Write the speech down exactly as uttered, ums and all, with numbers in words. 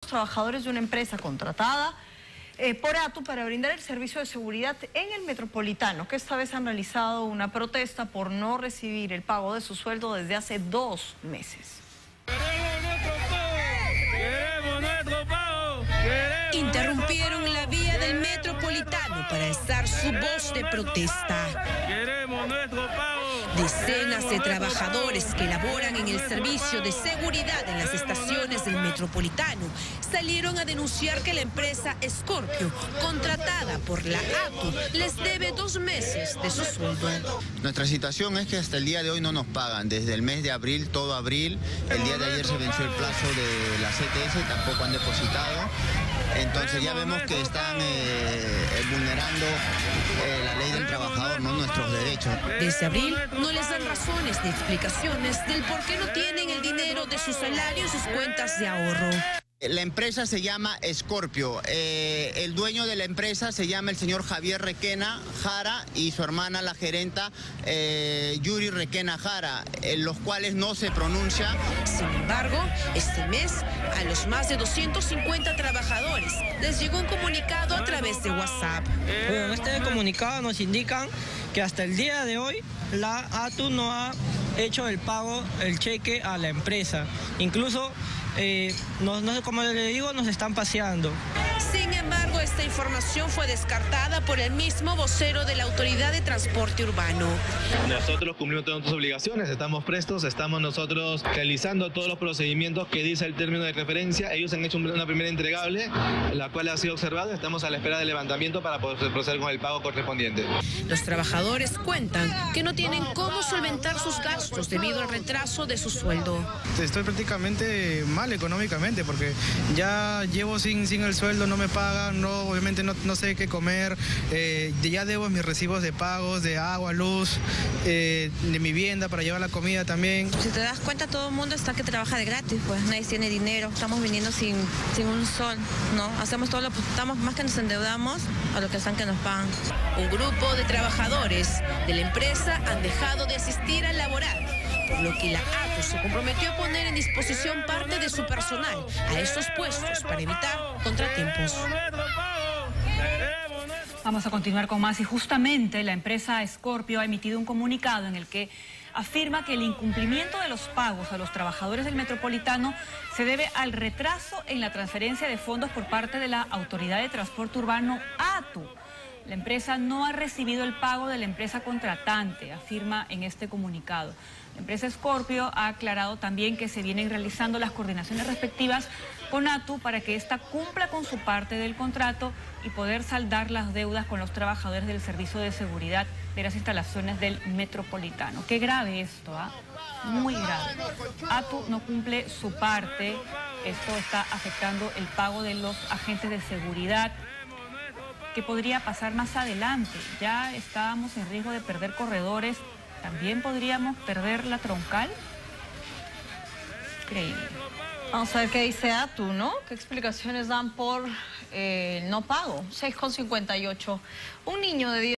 trabajadores de una empresa contratada eh, por ATU para brindar el servicio de seguridad en el Metropolitano, que esta vez han realizado una protesta por no recibir el pago de su sueldo desde hace dos meses. Interrumpieron la vía del Metropolitano para alzar su voz de protesta. ¡Queremos nuestro pago! Decenas de trabajadores que laboran en el servicio de seguridad en las estaciones del Metropolitano salieron a denunciar que la empresa Scorpio, contratada por la ATU, les debe dos meses de su sueldo. Nuestra situación es que hasta el día de hoy no nos pagan. Desde el mes de abril, todo abril, el día de ayer se venció el plazo de la C T S, tampoco han depositado. Entonces ya vemos que están eh, vulnerando eh, la ley del trabajador, no nuestros derechos. Desde abril no les dan razones ni explicaciones del por qué no tienen el dinero de su salario en sus cuentas de ahorro. La empresa se llama Scorpio. Eh, el dueño de la empresa se llama el señor Javier Requena Jara y su hermana, la gerenta eh, Yuri Requena Jara, en los cuales no se pronuncia. Sin embargo, este mes a los más de doscientos cincuenta trabajadores les llegó un comunicado a través de WhatsApp. Bueno, en este comunicado nos indican que hasta el día de hoy la ATU no ha hecho el pago, el cheque a la empresa. Incluso, eh, no, no sé cómo le digo, nos están paseando. Sin embargo, esta información fue descartada por el mismo vocero de la Autoridad de Transporte Urbano. Nosotros cumplimos todas nuestras obligaciones, estamos prestos, estamos nosotros realizando todos los procedimientos que dice el término de referencia. Ellos han hecho una primera entregable, la cual ha sido observada. Estamos a la espera del levantamiento para poder proceder con el pago correspondiente. Los trabajadores cuentan que no tienen cómo solventar sus gastos debido al retraso de su sueldo. Estoy prácticamente mal económicamente porque ya llevo sin, sin el sueldo, no me pagan, no, obviamente no, no sé qué comer, eh, ya debo mis recibos de pagos, de agua, luz, eh, de mi vivienda para llevar la comida también. Si te das cuenta, todo el mundo está que trabaja de gratis, pues nadie tiene dinero, estamos viniendo sin, sin un sol, ¿no? Hacemos todo lo que estamos, más que nos endeudamos a lo que están que nos pagan. Un grupo de trabajadores de la empresa han dejado de asistir a laborar, por lo que la ATU se comprometió a poner en disposición parte de su personal a estos puestos para evitar contratiempos. Vamos a continuar con más y justamente la empresa Scorpio ha emitido un comunicado en el que afirma que el incumplimiento de los pagos a los trabajadores del Metropolitano se debe al retraso en la transferencia de fondos por parte de la Autoridad de Transporte Urbano ATU. La empresa no ha recibido el pago de la empresa contratante, afirma en este comunicado. La empresa Scorpio ha aclarado también que se vienen realizando las coordinaciones respectivas con ATU para que ésta cumpla con su parte del contrato y poder saldar las deudas con los trabajadores del servicio de seguridad de las instalaciones del Metropolitano. Qué grave esto, ¿ah? Muy grave. ATU no cumple su parte, esto está afectando el pago de los agentes de seguridad, que podría pasar más adelante. Ya estábamos en riesgo de perder corredores, también podríamos perder la troncal. Increíble. Vamos a ver qué dice ATU, ¿no? ¿Qué explicaciones dan por eh, no pago? seis con cincuenta y ocho. Un niño de diez